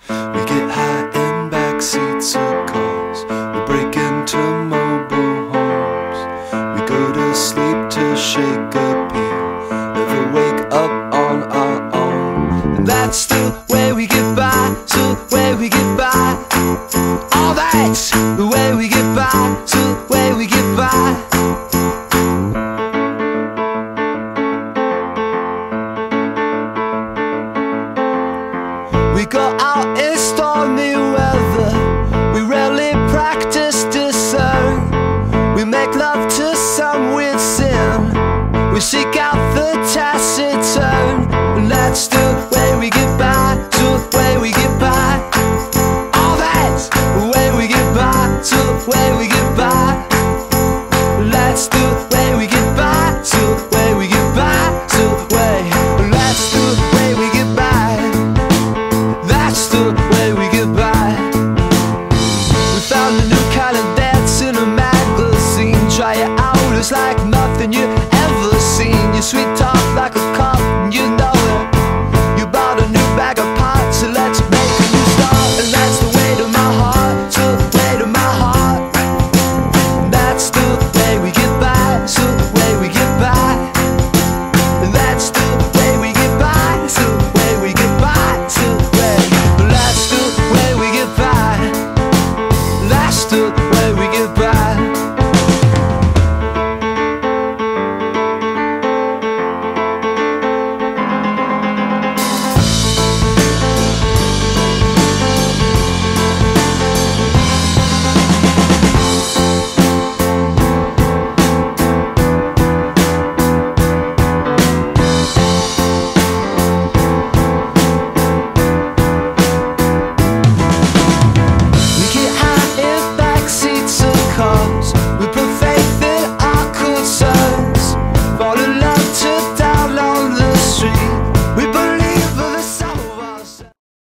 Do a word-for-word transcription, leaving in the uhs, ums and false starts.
We get high in back seats of cars. We break into mobile homes. We go to sleep to shake a peel. Never wake up on our own. And that's the way we get by. So the way we get by. Oh, that's the way we get by. So the way we get by. We go out in stormy weather. We rarely practice discern. We make love to some weird sin. We seek out the taciturn. And that's the way we get back.